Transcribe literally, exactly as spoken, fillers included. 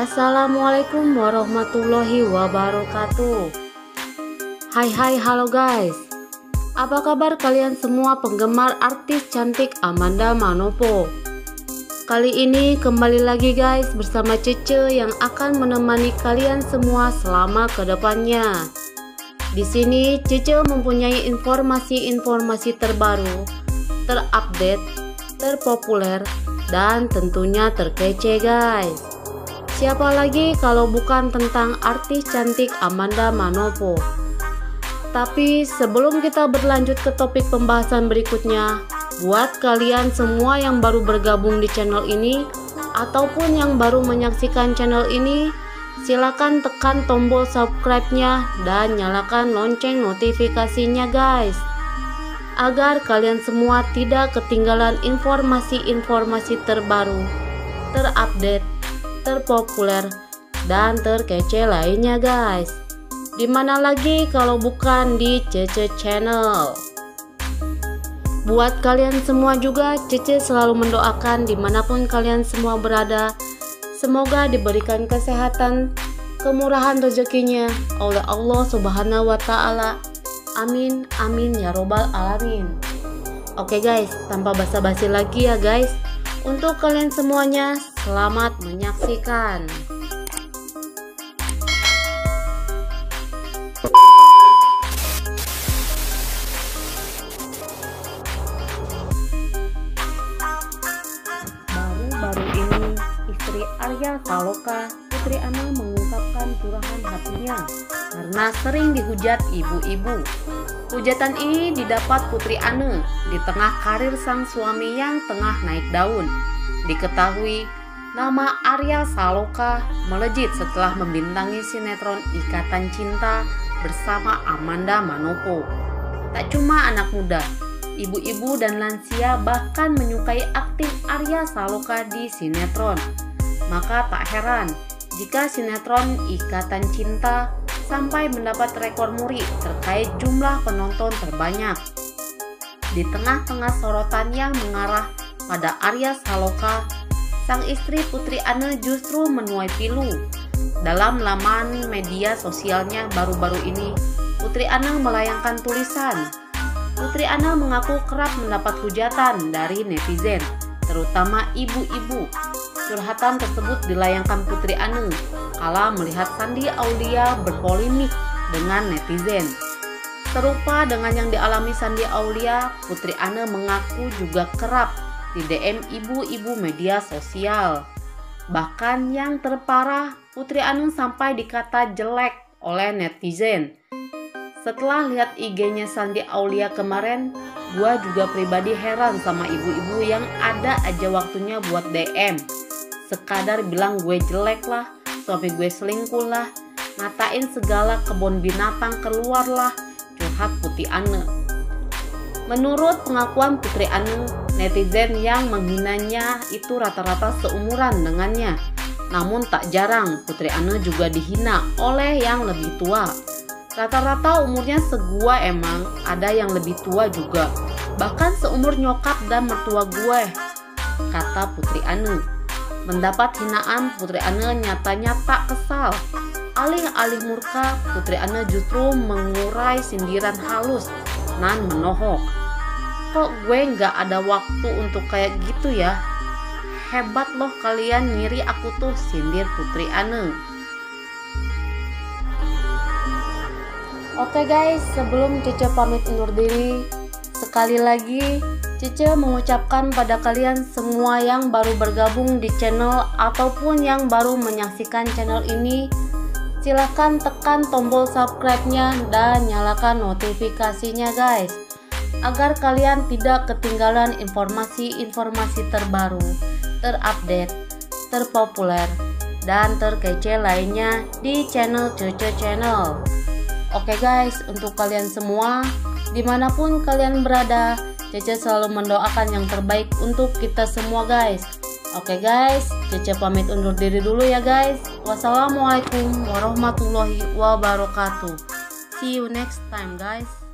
Assalamualaikum warahmatullahi wabarakatuh. Hai hai halo guys. Apa kabar kalian semua penggemar artis cantik Amanda Manopo? Kali ini kembali lagi guys bersama Cece yang akan menemani kalian semua selama kedepannya. Di sini Cece mempunyai informasi-informasi terbaru, terupdate, terpopuler, dan tentunya terkece guys. Siapa lagi kalau bukan tentang artis cantik Amanda Manopo. Tapi sebelum kita berlanjut ke topik pembahasan berikutnya, buat kalian semua yang baru bergabung di channel ini ataupun yang baru menyaksikan channel ini, silakan tekan tombol subscribe-nya dan nyalakan lonceng notifikasinya guys, agar kalian semua tidak ketinggalan informasi-informasi terbaru, terupdate, terpopuler, dan terkece lainnya guys. Dimana lagi kalau bukan di Cece Channel. Buat kalian semua juga, Cece selalu mendoakan dimanapun kalian semua berada, semoga diberikan kesehatan, kemurahan rezekinya oleh Allah Subhanahu wa Ta'ala. Amin amin ya robbal alamin. Oke guys, tanpa basa-basi lagi ya guys, untuk kalian semuanya selamat menyaksikan. Baru-baru ini istri Arya Saloka, Putri Ana, mengungkapkan curahan hatinya karena sering dihujat ibu-ibu. Hujatan ini didapat Putri Ana di tengah karir sang suami yang tengah naik daun. Diketahui nama Arya Saloka melejit setelah membintangi sinetron Ikatan Cinta bersama Amanda Manopo. Tak cuma anak muda, ibu-ibu dan lansia bahkan menyukai akting Arya Saloka di sinetron. Maka tak heran jika sinetron Ikatan Cinta sampai mendapat rekor muri terkait jumlah penonton terbanyak. Di tengah-tengah sorotan yang mengarah pada Arya Saloka, sang istri Putri Ana justru menuai pilu. Dalam laman media sosialnya baru-baru ini, Putri Ana melayangkan tulisan. Putri Ana mengaku kerap mendapat hujatan dari netizen, terutama ibu-ibu. Curhatan tersebut dilayangkan Putri Ana kala melihat Shandy Aulia berpolemik dengan netizen. Serupa dengan yang dialami Shandy Aulia, Putri Ana mengaku juga kerap di D M ibu-ibu media sosial. Bahkan yang terparah, Putri Ana sampai dikata jelek oleh netizen. Setelah lihat I G-nya Shandy Aulia kemarin, gua juga pribadi heran sama ibu-ibu yang ada aja waktunya buat D M. Sekadar bilang gue jelek lah, suami gue selingkuh lah, ngatain segala kebun binatang keluar lah, curhat Putri Ana. Menurut pengakuan Putri Ana, netizen yang menghinanya itu rata-rata seumuran dengannya. Namun tak jarang Putri Ana juga dihina oleh yang lebih tua. Rata-rata umurnya segua, emang ada yang lebih tua juga, bahkan seumur nyokap dan mertua gue, kata Putri Ana. Mendapat hinaan, Putri Ana nyatanya tak kesal. Alih-alih murka, Putri Ana justru mengurai sindiran halus nan menohok. Kok gue nggak ada waktu untuk kayak gitu ya? Hebat loh kalian, ngiri aku tuh, sindir Putri Ana. Oke guys, sebelum Cece pamit undur diri, sekali lagi Cece mengucapkan pada kalian semua yang baru bergabung di channel ataupun yang baru menyaksikan channel ini, silahkan tekan tombol subscribe-nya dan nyalakan notifikasinya guys, agar kalian tidak ketinggalan informasi-informasi terbaru, terupdate, terpopuler, dan terkece lainnya di channel Cece Channel. Oke guys, untuk kalian semua, dimanapun kalian berada, Cece selalu mendoakan yang terbaik untuk kita semua guys. Oke guys, Cece pamit undur diri dulu ya guys. Wassalamualaikum warahmatullahi wabarakatuh. See you next time guys.